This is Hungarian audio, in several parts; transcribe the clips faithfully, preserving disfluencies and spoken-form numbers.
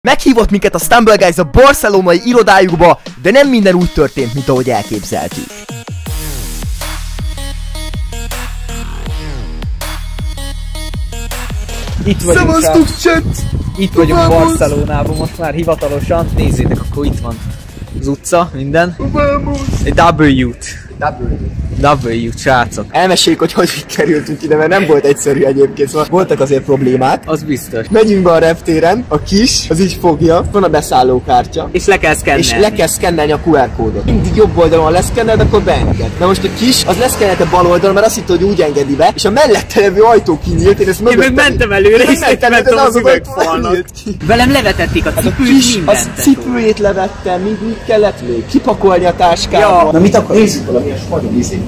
Meghívott minket a Stumble Guys a barcelonai irodájukba, de nem minden úgy történt, mint ahogy elképzeltük. Itt vagyunk, Szevasztok, chat! Itt vagyunk Vamos. Barcelonában, most már hivatalosan. Nézzétek, akkor itt van az utca, minden. Egy W-t. W-t, srácok. Elmeséljük, hogy hogy kerültünk ide, mert nem volt egyszerű egyébként, szóval voltak azért problémák. Az biztos. Megyünk be a reptéren, a kis, az így fogja, van a beszállókártya. És le kell szkennelni. És le kell szkennelni a kú er kódot. Mindig jobb oldalon, ha leszkenneld, akkor beenged. De most a kis, az leszkennelte bal oldalon, mert azt hitt, hogy úgy engedi be, és a mellette levő ajtó kinyílt, én ezt mögöttem. Én meg mentem előre, és mentem az üvegfalnak. Velem levetették a cipőt, mindent. A cipőjét levette, mi, mi kellett még? Kipakolni a táskába. Ja. Na mit akar? Nézzük valami, nagyon izé.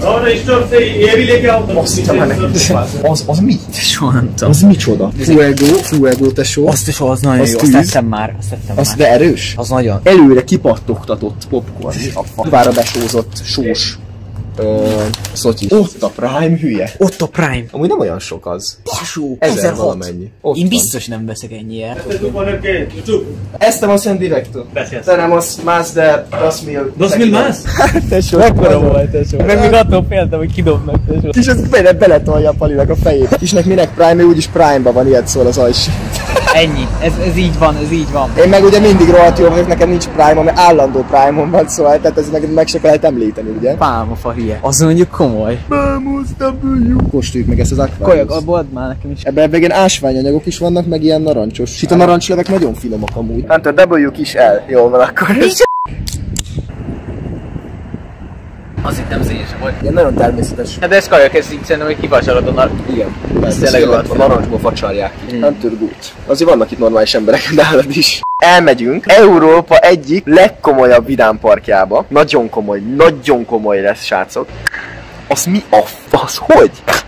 Az, az mi? Soha nem tudom. Az micsoda? Fuego, Fuego tesó. Azt is az nagyon jó, azt tettem már. Azt tettem az már. De erős? Az nagyon. Előre kipattogtatott popcorn. A vára besózott sós. Ö, szotyi. Ott a Prime, hülye. Ott a Prime. Amúgy nem olyan sok az. Tesó, ezer valamennyi. Ott Én biztos van. Nem veszek ennyiért. Estamos en directo. Tenemos más de dos mil. Dos mil más? Tesó. Mekkora volt, tesó. Meg még attól féltem, hogy kidobnak, tesó. És ez bele beletolja a Palinak a fejét. Kisnek minek Prime, ő úgyis Prime-ba van, ilyet szól az ajsi. Ennyi. Ez, ez így van, ez így van. Én meg ugye mindig rohadt jó vagyok, nekem nincs Prime-om, mert állandó Prime-om van, szóval tehát ez meg, meg se lehet említeni, ugye? Pálmafa hülye. Az mondjuk komoly. Vamos, W! Kóstoljuk meg ezt az Aquarius. Kolyag, abba add már nekem is. Ebben ebben ilyen ásványanyagok is vannak, meg ilyen narancsos. És itt a narancslevek nagyon finomak amúgy. Hát a W kis el. Jól van akkor. Az itt nem szényesen volt. Ilyen nagyon természetes. Hát de ez kajak, ez így szerintem, hogy kivacsalod a nar... Igen. Ez tényleg rohadt. A narancsból facsarják ki. Nem törgút. Azért vannak itt normális emberek, de állad is. Elmegyünk Európa egyik legkomolyabb vidámparkjába. Nagyon komoly, nagyon komoly lesz, srácok. Az mi a fasz? Hogy?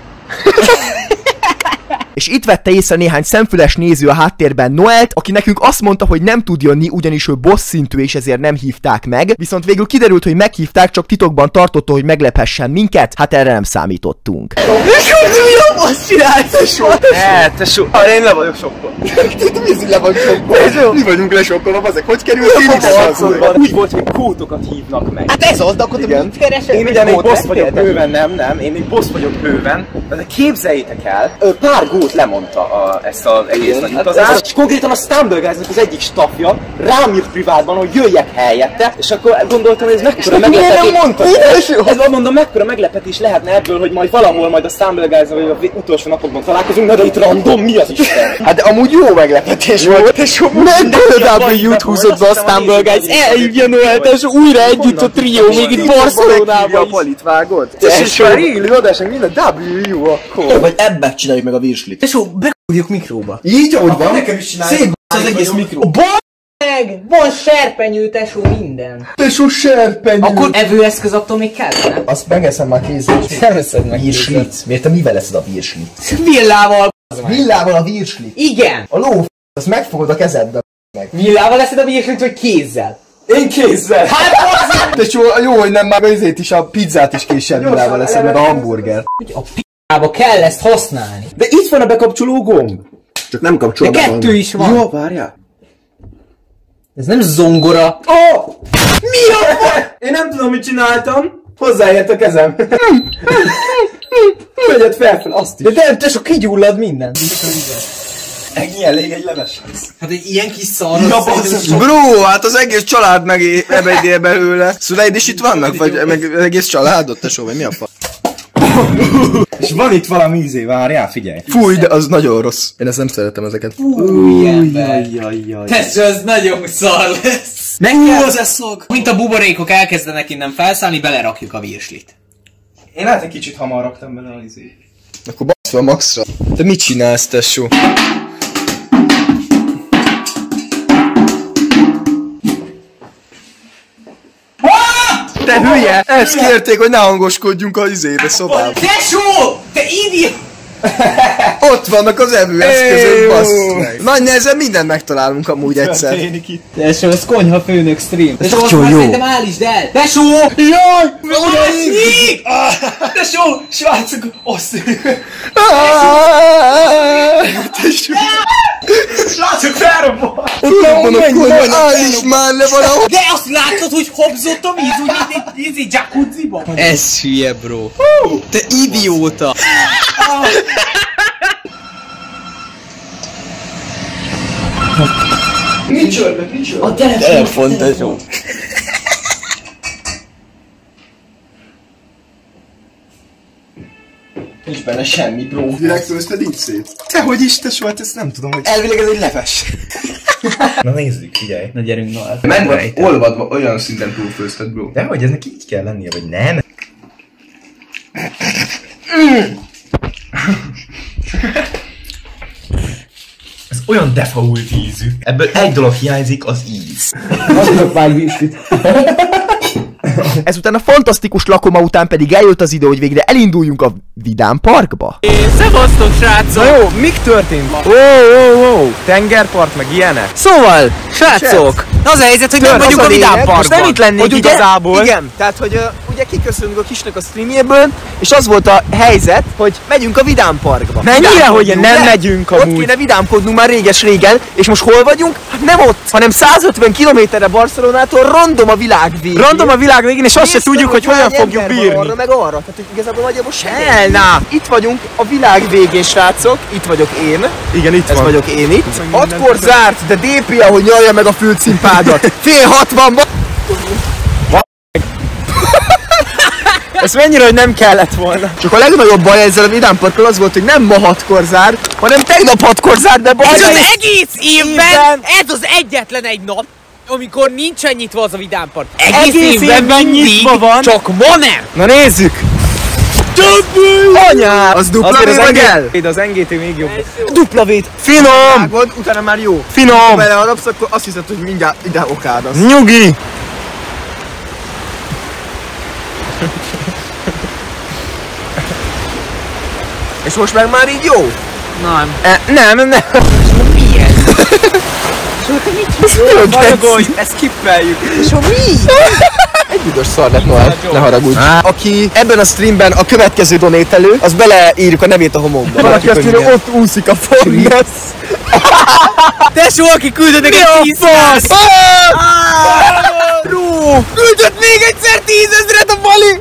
És itt vette észre néhány szemfüles néző a háttérben Noelt, aki nekünk azt mondta, hogy nem tud jönni, ugyanis ő boss szintű és ezért nem hívták meg. Viszont végül kiderült, hogy meghívták, csak titokban tartotta, hogy meglephessen minket. Hát erre nem számítottunk. Azt csinálsz, tesó! Ne, tesó! Én le vagyok sokkal. Mi le vagyok sokkal? Mi vagyunk lesokkolva, azek hogy került ki? Úgy volt, hogy kótokat hívnak meg. Hát ez az, de akkor te mit keresel? Én ugye még boss vagyok bőven, nem, nem, én még boss vagyok bőven. De képzeljétek el, pár gót lemondta a, ezt az egész nagy utazást, és konkrétan a Stumble Guysnak az egyik staffja rám írt privátban, hogy jöjjek helyette, és akkor gondoltam, hogy ez mekkora meglepetés. Ez mondom, mekkora meglepetés lehetne ebből, hogy majd valahol majd a Stumble Guys-nal, vagy a utolsó napokban találkozunk, de itt random, mi az Isten? Hát amúgy jó meglepetés volt, és mekkora W-t húzott be a Stumble Guys, elhívja Noelt, és újra együtt a trió, még itt Barcelonában a Palit vágod? És már élő adásnak minden W akkor. Vagy ebbe csináljuk meg a virslit. Tesó, bekúrjuk mikróba. Így, ahogy van. Nekem is csináljuk. Szép az egész mikró. Meg! Van serpenyő, tesó, minden. Tesó serpenyő. Akkor evőeszköz attól még kellene? Azt megeszem már kézzel. Nem eszed meg Virslit. Miért te mivel leszed a virslit? Villával. Villával a virslit. Igen. A ló azt megfogod a kezedbe. Villával leszed a virslit, vagy kézzel? Én kézzel! Hát az! Tesó, jó, hogy nem már azért is a pizzát is késsel villával leszed, meg a hamburger. A p***ába kell ezt használni. De itt van a bekapcsoló gomb! Csak nem kapcsol De kettő is van. Jó, várjál! Ez nem zongora. Ó! Oh! Mi a f***? Én nem tudom, mit csináltam. Hozzáért a kezem. Vegyed fel, azt is. De nem, tesó, kigyullad minden. Ennyi elég egy leves. Hát egy ilyen kis szar. Bro, hát az egész család meg ebedél belőle. Szüleid is itt vannak? Vagy meg az egész családot, tesó, vagy mi a fa? És van itt valami ízé, várjál, figyelj. Fúj, de az nagyon rossz. Én ezt nem szeretem ezeket. Új, ember. Jajjaj. Tesó, ez nagyon szar lesz. Meg kell, az eszog. Mint a buborékok elkezdenek innen felszállni, belerakjuk a virslit. Én hát egy kicsit hamar raktam bele az izét. Akkor bassz fel maxra. Te mit csinálsz, tesó? Te hülye! Ezt kérték, hogy ne hangoskodjunk az izébe, szobába. Tesó! Te idiot! Ott vannak az evőeszközök, bassz meg. Nagy nehezen mindent megtalálunk amúgy egyszer. Tesó, ez konyha főnök stream. Tesó, azt jó, már jó. szerintem állítsd el! Tesó! Jaj! Uraim! Tesó! Srácok, azt... Tesó! Srácok, felrobban! Ott van a kurva, állíts már le valahol! De azt látod, hogy hobzott a víz, úgy itt egy jacuzziba? Ez hülye, bro. Te idióta! Mit csörgök, mit csörgök? A telefon, telefon. Nincs benne semmi, bro. Direkt főzted így szét? Te hogy is te volt, ezt nem tudom, hogy... Elvileg ez egy leves. Na nézzük, figyelj. Na gyerünk, na. Meg van olvadva, olyan szinten túlfőzted, bro. De hogy eznek így kell lennie, vagy nem? Ez olyan default ízű. Ebből egy dolog hiányzik, az íz. Adok már vízit. Ezután a fantasztikus lakoma után pedig eljött az idő, hogy végre elinduljunk a Vidám Parkba. Szevasztok, srácok! Na jó, mik történt? Ó, ó, ó, tengerpart meg ilyenek. Szóval, srácok, az a helyzet, hogy nem vagyunk a Vidám Parkban. Most nem itt lennék hogy igazából. Ugye, igen, tehát hogy uh, ugye kiköszönünk a kisnek a streamjéből, és az volt a helyzet, hogy megyünk a Vidám Parkba. Mennyire, hogy nem le? megyünk Ott amúgy. kéne vidámkodnunk már réges-régen, és most hol vagyunk? Hát nem ott, hanem százötven kilométerre Barcelonától random a világ végén. Random a világ végén, és azt se tudjuk, hogy hogyan fogjuk bírni. Arra meg arra, tehát hogy igazából nagyjából El, na. Itt vagyunk a világ végén, srácok, itt vagyok én. Igen, itt Ez van. vagyok én itt. Hatkor zárt, de dé pé, ahogy nyalja meg a fülcimpádat. Fél hatvan. Ez mennyire, hogy nem kellett volna. Csak a legnagyobb baj ezzel a Vidám Parkkal az volt, hogy nem ma hatkor zár, hanem tegnap hatkor zár, de Ez az egész egész évben, ez az egyetlen egy nap, amikor nincsen nyitva az a Vidám Park. Egész, Egész évben nyitva van. csak ma nem. Na nézzük! Anyá! Az dupla Azért V az vagy el? engé- az engé té még jobb. Dupla V-t! Finom! Vágod, utána már jó. Finom! Ha beleharapsz, akkor azt hiszed, hogy mindjárt ide okádasz. Nyugi! És most meg már így jó? Nem. E, nem, nem. Mi ez? Haragudj, ezt skippeljük. És a mi? Egy büdös szar lett, Noel. Ne haragudj. Aki ebben a streamben a következő donételő, az beleírjuk a nevét a homokba. Valaki azt írja, ott úszik a Fornesz. Tesó, aki küldött neked tíz száz! Küldött még egyszer tízezret a Bali!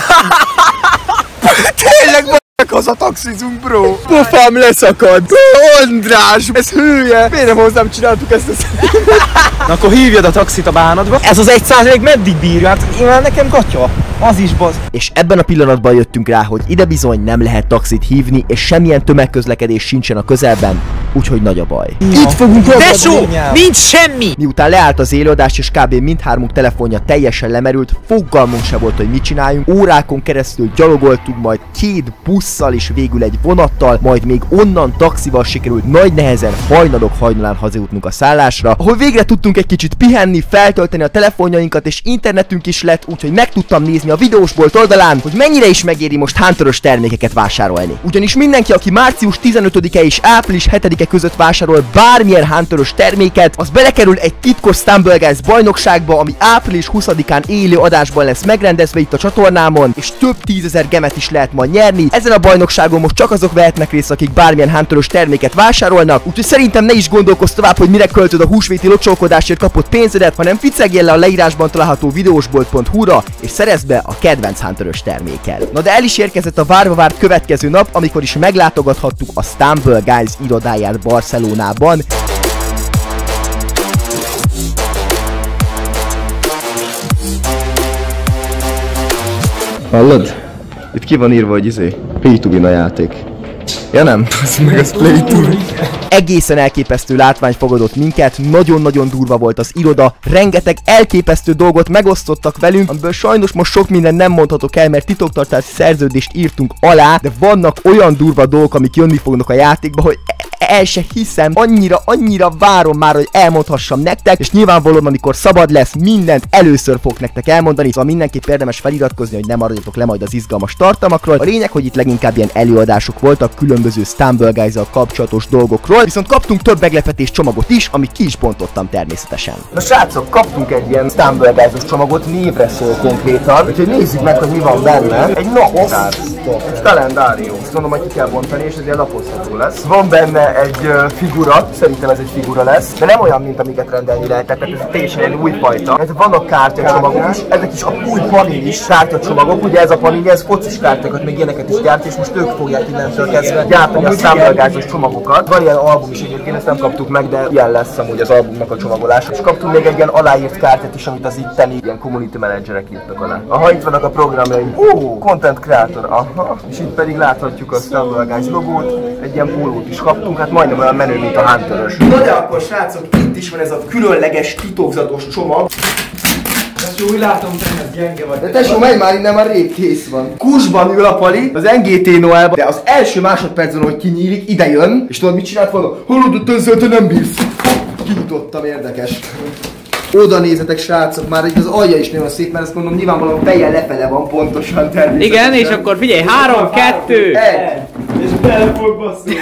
Tényleg b***ek, haza taxizunk, bro! Pofám leszakad! András, ez hülye! Miért nem hozzám csináltuk ezt a streamet? Na akkor hívjad a taxit a bánatba. Ez az egy százalék meddig bírja? Hát én már nekem gatya. Az is baz. És ebben a pillanatban jöttünk rá, hogy ide bizony nem lehet taxit hívni, és semmilyen tömegközlekedés sincsen a közelben, úgyhogy nagy a baj. Itt fogunk Tesó, nincs semmi! Miután leállt az élőadás és kb. Mindhármunk telefonja teljesen lemerült, fogalmunk se volt, hogy mit csináljunk, órákon keresztül gyalogoltunk, majd két busszal és végül egy vonattal, majd még onnan taxival sikerült nagy nehezen hajnalok hajnalán hazajutnunk a szállásra, ahol végre tudtunk egy kicsit pihenni, feltölteni a telefonjainkat, és internetünk is lett, úgyhogy meg tudtam nézni a videósbolt oldalán, hogy mennyire is megéri most Hunter-ös termékeket vásárolni. Ugyanis mindenki, aki március tizenötödike és április hetedike között vásárol bármilyen Hunter-ös terméket, az belekerül egy titkos Stumble Guys bajnokságba, ami április huszadikán élő adásban lesz megrendezve itt a csatornámon, és több tízezer gemet is lehet majd nyerni. Ezen a bajnokságon most csak azok vehetnek részt, akik bármilyen Hunter-ös terméket vásárolnak, úgyhogy szerintem ne is gondolkozz tovább, hogy mire költöd a húsvéti locsolkodásért kapott pénzedet, hanem ficegjél le a leírásban található videósbolt pont hu-ra, és szerezd be a kedvenc Hunter-ös terméket. Na de el is érkezett a várva várt következő nap, amikor is meglátogathattuk a Stumble Guys irodáját Barcelonában. Hallod? Itt ki van írva, hogy izé, Play to Win a játék. Ja nem? Az meg az Play to Win. Egészen elképesztő látvány fogadott minket, nagyon-nagyon durva volt az iroda, rengeteg elképesztő dolgot megosztottak velünk, amiből sajnos most sok minden nem mondhatok el, mert titoktartási szerződést írtunk alá, de vannak olyan durva dolgok, amik jönni fognak a játékba, hogy el se hiszem, annyira, annyira várom már, hogy elmondhassam nektek, és nyilvánvalóan, amikor szabad lesz, mindent először fog nektek elmondani, szóval mindenképp érdemes feliratkozni, hogy ne maradjatok le majd az izgalmas tartalmakról. A lényeg, hogy itt leginkább ilyen előadások voltak különböző Stumble Guys-zal kapcsolatos dolgokról, viszont kaptunk több meglepetés csomagot is, amit ki is bontottam természetesen. Na srácok, kaptunk egy ilyen Stumble Guys-os csomagot, névre szól konkrétan, úgyhogy nézzük meg, hogy mi van benne. Egy naptár, egy kalendárium. Azt mondom, hogy ki kell bontani, és ez ilyen lapozható lesz. Van benne benne egy uh, figura, szerintem ez egy figura lesz, de nem olyan, mint amiket rendelni lehet, tehát ez teljesen egy új fajta. Ez vannak kártyacsomagok is, ezek is a új Panini is kártyacsomagok, ugye ez a Panini, ez focis kártyakat, még ilyeneket is gyárt, és most ők fogják innentől kezdve gyártani a Stumbleguys-os csomagokat. Van ilyen album is egyébként, ezt nem kaptuk meg, de ilyen lesz amúgy az albumnak a csomagolása. És kaptunk még egy ilyen aláírt kártyát is, amit az itteni ilyen community managerek írtak alá. Aha, itt vannak a programjaim. Ó, content creator, aha. És itt pedig láthatjuk a Stumbleguys logót, egy ilyen pólót is kaptunk, hát majdnem olyan menő, mint a Hunter-ös. Na de akkor srácok, itt is van ez a különleges, titokzatos csomag. Tesó, úgy látom, te ez gyenge vagy. De tesó, menj már innen, már rég kész van. Kusban ül a Pali, az en gé té Noelban, de az első másodpercen, hogy kinyílik, ide jön, és tudod mit csinált volna? Hallod, hogy ezzel te nem bírsz. Kinyitottam, érdekes. Oda nézzetek, srácok, már itt az alja is nagyon szép, mert ezt mondom, nyilvánvalóan feje lefele van pontosan természetesen. Igen, és akkor figyelj, három, kettő, egy. És bele fog basszni.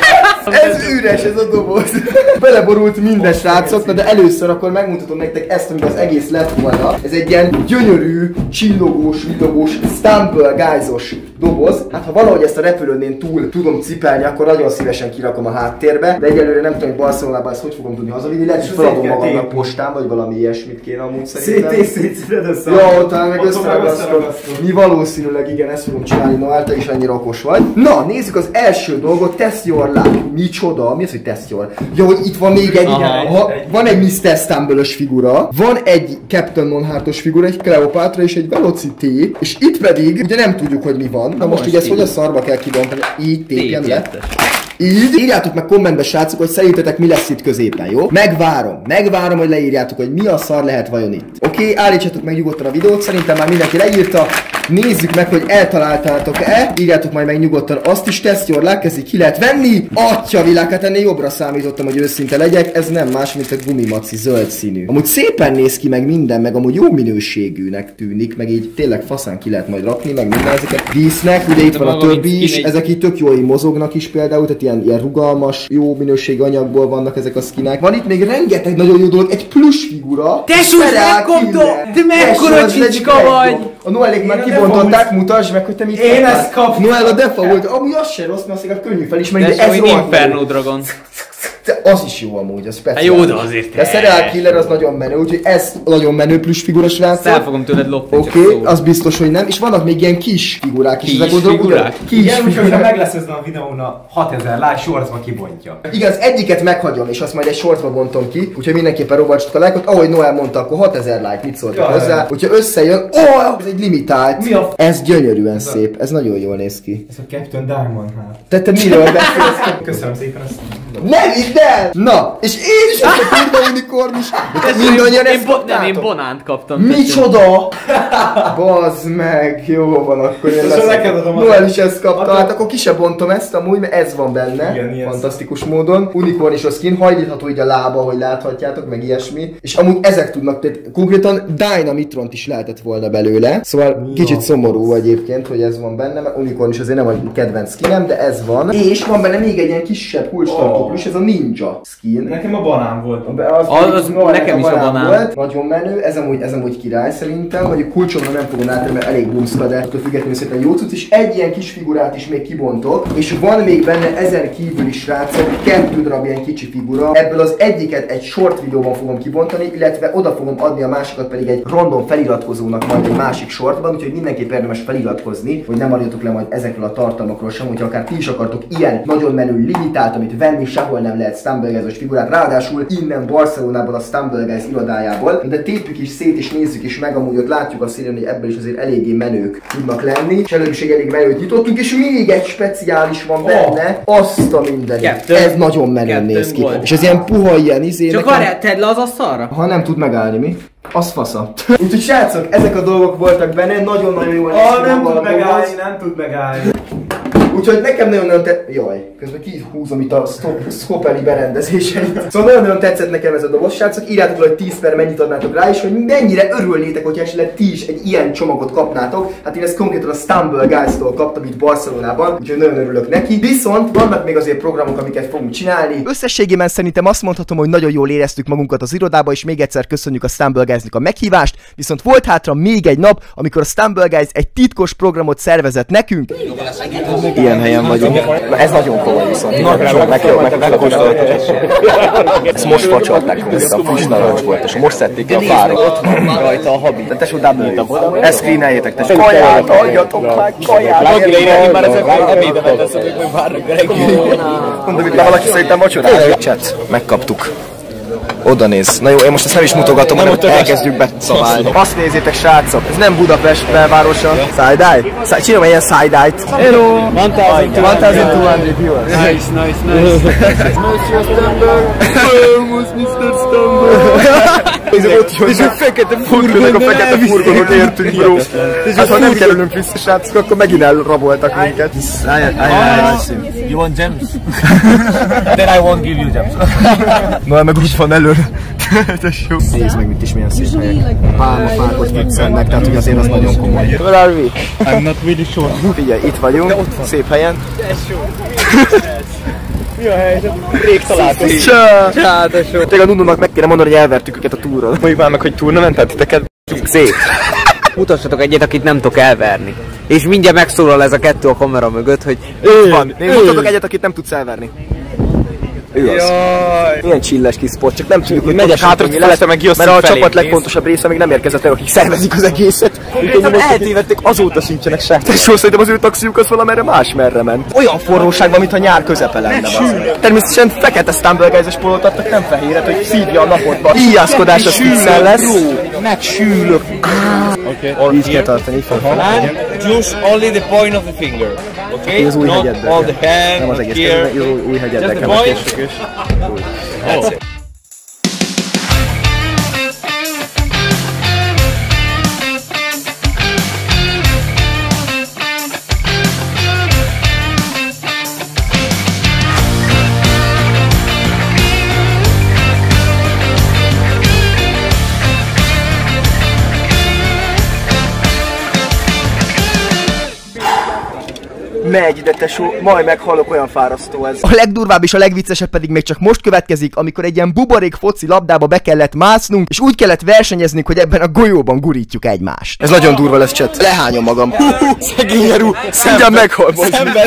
Ez üres, ez a doboz. Beleborult minden, srácok, na de először akkor megmutatom nektek ezt, amit az egész lett volna. Ez egy ilyen gyönyörű, csillogós, villogós, Stumbleguys-os doboz. Hát ha valahogy ezt a repülőn túl tudom cipelni, akkor nagyon szívesen kirakom a háttérbe. De egyelőre nem tudom, hogy Barcelonában ezt hogy fogom tudni hazavinni. Lehet, hogy feladom magamnak postán, vagy valami ilyesmit kéne amúgy szerintem. Szétszétszeded össze. Ja, ott talán meg összeragasztom. Mi valószínűleg igen, ezt fogom csinálni, Noel, te is annyira okos vagy. Na, nézzük az első dolgot, Test Your Luck. Micsoda? Mi az, hogy Test Your? Ja, hogy itt van még egy, ha, van egy miszter Stumble-ös figura, van egy Captain Monhartos figura, egy Cleopatra és egy Velocity, és itt pedig ugye nem tudjuk, hogy mi van. Na most ugye ezt hogy a szarba kell kibontani? Így tépjem le. Így. Írjátok meg kommentbe, srácok, hogy szerintetek mi lesz itt középen, jó? Megvárom, megvárom, hogy leírjátok, hogy mi a szar lehet vajon itt. Oké, okay, állítsatok meg nyugodtan a videót, szerintem már mindenki leírta. Nézzük meg, hogy eltaláltátok-e. Írjátok majd meg nyugodtan azt is, Test Your Luck, ezt így ki lehet venni. Atya világ, hát ennél jobbra számítottam, hogy őszinte legyek. Ez nem más, mint a gumimaci zöld színű. Amúgy szépen néz ki meg minden, meg amúgy jó minőségűnek tűnik, meg így tényleg faszán ki lehet majd rakni, meg minden ezeket dísznek. Ugye itt van a többi is, ezek így tök jól mozognak is például, tehát ilyen, ilyen rugalmas, jó minőségű anyagból vannak ezek a skinek. Van itt még rengeteg nagyon jó dolog, egy plusz figura. Tesó, megkaptam! Te mekkora csicska vagy! A Noelék már kibontották, mutasd meg, hogy te mit kaptál. Én ezt kaptam! Noel a defa volt, amúgy az se rossz, mert azért könnyű felismerni, de ez Inferno Dragon. Az is jó amúgy, az speciális. Hát jó, de azért. A Serial Killer az nagyon menő, úgyhogy ez nagyon menő plusz figura, srácok. El fogom tőled lopni. Oké, okay, az biztos, hogy nem. És vannak még ilyen kis figurák is. Kis figurák? Kis igen, úgyhogy ha meg lesz ezen a videón a hatezer like, shortsba kibontja. Igen, az egyiket meghagyom, és azt majd egy shortsba bontom ki. Úgyhogy mindenképpen robbantsatok a like-ot. Ahogy Noel mondta, akkor hatezer like, mit szóltak ja, hozzá? Úgyhogy összejön, ó, oh, ez egy limitált. Mi a f... Ez gyönyörűen ez szép, ez nagyon jól néz ki. Ez a Captain Diamond hát. Te, te miről beszélsz? Köszönöm szépen ezt. Ne vidd el! Na, és én is ezt a kurva unikorn is. Mindannyian ezt kaptátok? Nem, én banánt kaptam. Micsoda? Bazd meg, jó van, akkor én leszek. Noel is ezt kapta, hát akkor ki se bontom ezt amúgy, mert ez van benne. Igen, fantasztikus módon. Unikorn is a skin, hajlítható így a lába, hogy láthatjátok, meg ilyesmi. És amúgy ezek tudnak, tehát konkrétan Dynamitront is lehetett volna belőle. Szóval ja, kicsit szomorú egyébként, hogy ez van benne, mert Unikorn is azért nem a kedvenc skinem, de ez van. És van benne még egy ilyen kisebb kulcstartó plusz, ez a Ninja skin. Nekem a banán volt. Az, az, az no, nekem is a banán volt. Nagyon menő, ez amúgy, ez amúgy király szerintem. Mondjuk kulcsomra nem fogom átadni, mert elég bumszka, de attól függetlenül szépen jó cucc. És egy ilyen kis figurát is még kibontok. És van még benne ezen kívül is, srácok, kettő darab ilyen kicsi figura. Ebből az egyiket egy short videóban fogom kibontani, illetve oda fogom adni a másikat pedig egy random feliratkozónak majd egy másik shortban. Úgyhogy mindenképp érdemes feliratkozni, hogy nem maradjatok le majd ezekről a tartalmakról sem, hogyha akár ti is akartok ilyen nagyon menő limitált, amit venni sehol nem lehet Stumbleguys-os figurát, ráadásul innen Barcelonából a Stumbleguys irodájából, de tépjük is szét és nézzük is meg, amúgy ott látjuk a színen, hogy ebből is azért eléggé menők tudnak lenni, és előbb is egy elég menőt nyitottunk, és még egy speciális van benne, oh. Azt a mindenit. Ez nagyon menően néz ki. Volt. És ez ilyen puha ilyen izé. Csak nekem... várjál, tedd le az asztalra? Ha nem tud megállni, mi? Az fasza. Úgyhogy srácok, ezek a dolgok voltak benne, nagyon-nagyon jól néz ki. Ah, nem tud megállni, nem tud megállni. Úgyhogy nekem nagyon-nagyon te... Jaj, közben kihúzom itt a Scopeli berendezéseit. Szóval nagyon-nagyon tetszett nekem ez a doboz, srácok. Írjátok le, hogy tíz per mennyit adnátok rá, és hogy mennyire örülnétek, hogyha esetleg ti is egy ilyen csomagot kapnátok. Hát én ezt konkrétan a Stumbleguys-tól kaptam itt Barcelonában, úgyhogy nagyon örülök neki. Viszont vannak még azért programok, amiket fogunk csinálni. Összességében szerintem azt mondhatom, hogy nagyon jól éreztük magunkat az irodába, és még egyszer köszönjük a Stumbleguys-nek a meghívást. Viszont volt hátra még egy nap, amikor a Stumbleguys egy titkos programot szervezett nekünk. ilyen helyen vagyunk. Na ez nagyon komoly viszont. Nagyon megkóstolhatod. Ezt most facsolták konkrétan, friss narancs volt, és most szedték ki a fára. Ott van rajta a habi. De tesó, double. Ezt screeneljétek, tesó. Kaját, adjatok meg, kaját. Én már ezek a ebédemet teszem, hogy még várnak a reggel. Mondom, hogy valaki szerintem vacsorát. Chat, megkaptuk. Oda néz. Na jó, én most ezt nem is mutogatom, hanem elkezdjük beszabálni. Azt nézzétek, srácok, ez nem Budapest belvárosa. Side-eye? Csinálom ilyen side-eye-t. Hello! twelve viewers. Nice, nice, nice. mister Stumble! Almost mister Stumble! Ez ott jó, hogy fekete furgonok, a fekete furgonok értünk, bro. Hát ha nem kerülünk vissza, srácok, akkor megint elraboltak minket. You want gems? Then I won't give you gems. Na, meg úgy van előre. Tesó. Nézd meg, mit is milyen szép helyek. Pálmafákot viccelnek, tehát hogy azért az nagyon komoly. Where are we? I'm not really sure. Figyelj, itt vagyunk, szép helyen. Mi a helyzet? Rég találkozunk. Csá, tesó. Tényleg a Nunónak meg kéne mondani, hogy elvertük őket a túron. Mondjuk már meg, hogy túl nem mentett titeket. Szép. Mutassatok egyet, akit nem tudok elverni. És mindjárt megszólal ez a kettő a kamera mögött, hogy Ő van. Mutatok egyet, akit nem tudsz elverni. Ő az. Milyen csilles kis spot, csak nem tudjuk, hogy megyek hátra, mert a csapat legfontosabb része még nem érkezett el, akik szervezik az egészet. Úgyhogy eltévedték, azóta sincsenek se. Tesó, szerintem az ő taxiuk az valamerre más merre ment. Olyan forróságban, mintha nyár közepe lenne. Természetesen fekete Stumbleguys-es pólót adtak, nem fehéret, hogy szívja a napotba. Íjászkodás az fixen lesz. Megsűlök. Így kell tartani, így fog. and choose only the point of the finger. Okay? Az új Not hegyedben. all the hand, Nem az egész, here. az új, új hegyedben Just the kell point. megkessük, és... That's it. Megy, de tesó, majd meghalok, olyan fárasztó ez. A legdurvább és a legviccesebb pedig még csak most következik, amikor egy ilyen buborék foci labdába be kellett másznunk, és úgy kellett versenyeznünk, hogy ebben a golyóban gurítjuk egymást. Ez nagyon durva lesz, chat. Lehányom magam. Szegény Eru, szegyen meghal. Szemben.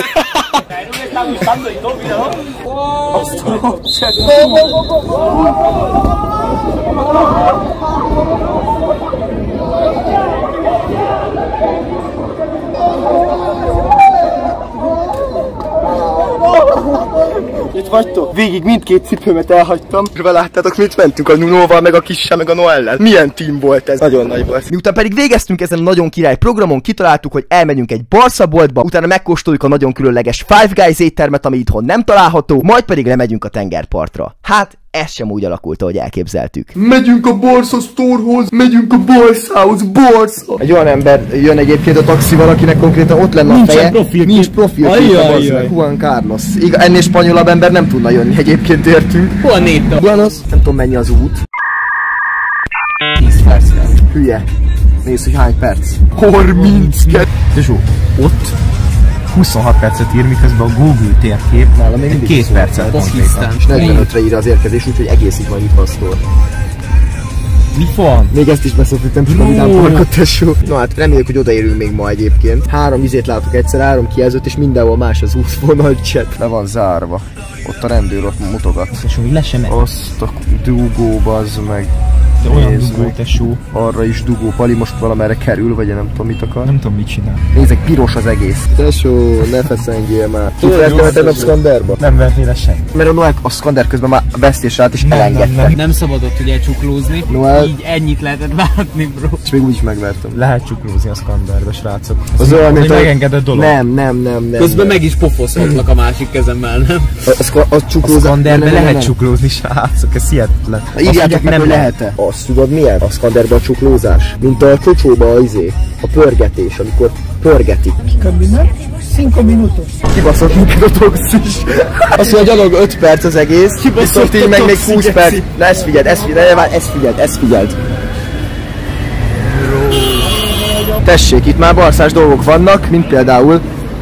Itt vagytok? Végig mindkét cipőmet elhagytam. Láttátok, mit mentünk a Nunóval, meg a Kissel, meg a Noellel? Milyen team volt ez? Nagyon nagy volt. Miután pedig végeztünk ezen a nagyon király programon, kitaláltuk, hogy elmegyünk egy Barca boltba, utána megkóstoljuk a nagyon különleges Five Guys éttermet, ami itthon nem található, majd pedig lemegyünk a tengerpartra. Hát, ez sem úgy alakult, ahogy elképzeltük. Megyünk a Barca Storehoz, megyünk a Barcához, Barca! Egy olyan ember jön egyébként a taxival, akinek konkrétan ott lenne a feje. profil. Nincs profil. Juan Carlos. Iga, ennél spanyolabb ember nem tudna jönni, egyébként értünk. Juanito. Buenos. Nem tudom, mennyi az út. tíz perc. Hülye. Nézd, hogy hány perc. harminckettő. Tesó, ott huszonhat percet ír, miközben a Google térkép nálam még mindig két percet konkrétan. És negyvenötre ír az érkezés, úgyhogy egészig van itt a sztor. Mi van? Még ezt is beszéltem, tudom, hogy nem parkot, tesó. No hát reméljük, hogy odaérünk még ma egyébként. Három izét látok egyszer, három kijelzőt, és mindenhol más az útvonal, chat. Le van zárva. Ott a rendőr ott mutogat. Tesó, mi le sem megy? Azt a dugó, bazd meg. De olyan dugó, tesó. Arra is dugó, Pali most valamerre kerül, vagy nem tudom mit akar. Nem tudom mit csinál. Nézzek, piros az egész. Tesó, ne feszengjél már. Tudod, a Skanderba? Nem vertél le sem. Mert a Noel a Skander közben már vesztés állt és elengedte. Nem szabadott ugye csuklózni, Noel. így ennyit lehetett látni, bro. És még úgy is megvertem. Lehet csuklózni a Skanderbe, srácok. Az olyan, mint hogy megengedett dolog. Nem, nem, nem, nem. Közben meg is pofozhatlak a másik kezemmel, nem? Az, az A csuklózás. Skanderbe lehet csuklózni, srácok, ez hihetetlen. Írjátok meg, hogy lehet-e. Azt tudod milyen? A Skanderbe a csuklózás. Mint a csocsóba a izé. A pörgetés, amikor pörgetik. Kibaszott minket a toxis. Azt mondja, gyalog öt perc az egész. Viszont így meg még húsz perc. Na ezt figyeld, ezt figyeld, ezt figyeld, ezt figyeld. Tessék, itt már barszás dolgok vannak, mint például...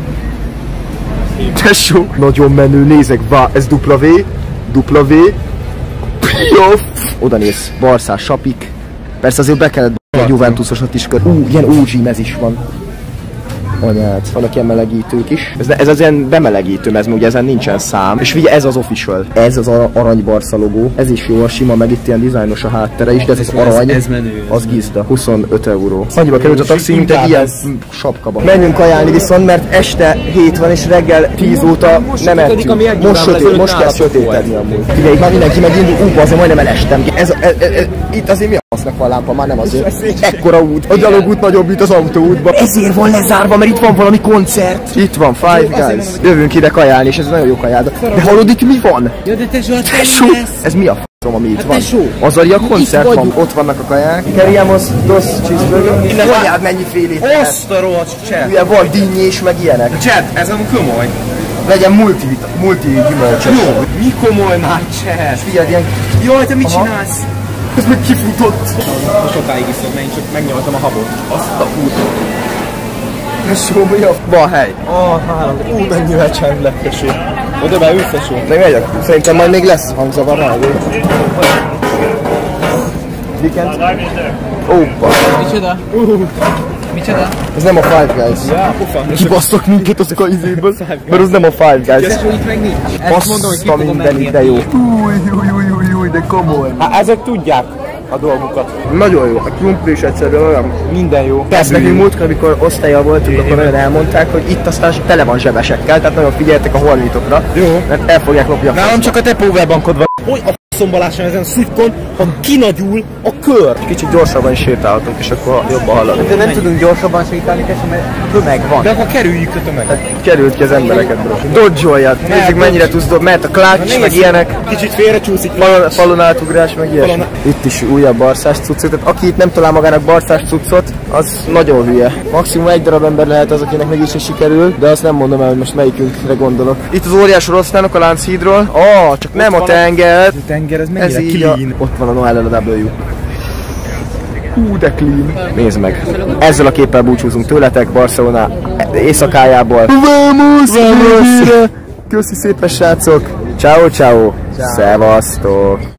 Tesó, nagyon menő, nézek, vá, ez dupla V, dupla V, Piof. Oda néz, barszás sapik. Persze azért be kellett egy Juventusosat is kör. Ú, ilyen ó gé mez is van. anyát. Vannak ilyen melegítők is. Ez, ez az ilyen bemelegítő, ez ugye ezen nincsen szám. És figyelj, ez az official. Ez az arany Barca logó. Ez is jó, a sima, meg itt ilyen dizájnos a háttere is, de ez az arany. Ez, ez menő. Az gizda. huszonöt euró. Annyiba került a taxi, mint egy ilyen sapkaba. Menjünk kajálni viszont, mert este hét van és reggel tíz óta nem ettünk. Most sötét, most kell sötétedni amúgy. Figyelj, már mindenki megindul, ú, azért majdnem elestem. Ez, ez, ez, ez, itt azért mi a fasznak van lámpa, már nem azért. Ekkora út. A gyalogút nagyobb, mint az autóútba. Ezért van lezárva, mert itt van valami koncert. Itt van Five Guys. Jövünk ide kajálni, és ez nagyon jó kajáda. De hallod, itt mi van? Ja, de tesó, hát Tesó! Ez mi a f***om, ami itt van? Az a koncert van, ott vannak a kaják. Queríamos dos cheeseburger. Mondjád, mennyi félét. Azt a rohadt chat. Ugye van dinnyés, meg ilyenek. Chat, ez nem komoly. Legyen multi, multi gyümölcsös. Jó, mi komoly már chat? Figyeld, ilyen... Jaj, te mit csinálsz? Ez meg kifutott. Sokáig iszom, mert én csak megnyomtam a habot. Azt a út. Tesó, mi a... Van hely. Ah, három. Ú, mennyire csend lett, tesó. Oda be ülsz, tesó. Meg megyek. Szerintem majd még lesz hangzavar rá. Weekend? Ópa. Micsoda? Micsoda? Ez nem a Five Guys. Ja, pofa. Kibasztok minket azok a izéből, mert az nem a Five Guys. Tesó, itt meg nincs. Ezt mondom, hogy ki Baszta fogom minden menni. ide jó. Új, új, új, új, új, de komoly. Hát ezek tudják a dolgukat. Nagyon jó. A krumpli is egyszerűen olyan. Minden jó. Persze nekünk múltkor, amikor osztálya voltunk, akkor nagyon elmondták, hogy itt aztán tele van zsebesekkel, tehát nagyon figyeltek a holmitokra. Jó. Mert el fogják lopni a Nálam csak a te powerbankod van. Hogy a szombaláson ezen szutykon, ha kinagyul a kör. Kicsit gyorsabban is sétálhatunk, és akkor jobban hallani. De nem tudunk gyorsabban sétálni, tesó, mert tömeg van. De akkor kerüljük a tömeget. Került ki az embereket, bro. Dodge-oljad. Nézzük, mennyire tudsz dob, mert a clutch, meg ilyenek. Kicsit félrecsúszik. Falon, falon átugrás, meg ilyesmi. Falon- Itt is újabb barszás cuccot, tehát aki itt nem talál magának barszás cuccot, az nagyon hülye. Maximum egy darab ember lehet az, akinek meg is sikerül, de azt nem mondom el, hogy most melyikünkre gondolok. Itt az óriás oroszlánok a Lánchídról. Ah, csak nem a tenger. A tenger, ez mennyire Ez így a... clean. Ott van a Noel el a W. Hú, de clean. Nézd meg. Ezzel a képpel búcsúzunk tőletek Barcelona éjszakájából. Vamos! Vamos! Köszi szépen, srácok! Ciao, ciao! Szevasztok!